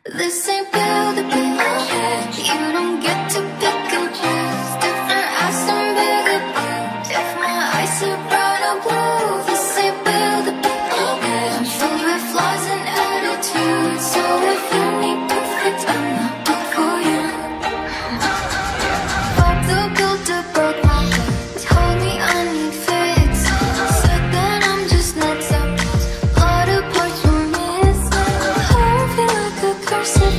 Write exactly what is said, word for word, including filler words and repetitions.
This ain't build a bitch. You don't get to pick and choose. Different eyes and bigger blues. If my eyes are brown or blue, this ain't build a bitch. I'm filled with flaws and attitudes. So if you need perfect, I'm not built for you. Fuck the builder, broke my heart. Told me I need fixing. Said that I'm just nuts up. A lot of parts were missing. I feel like a curse.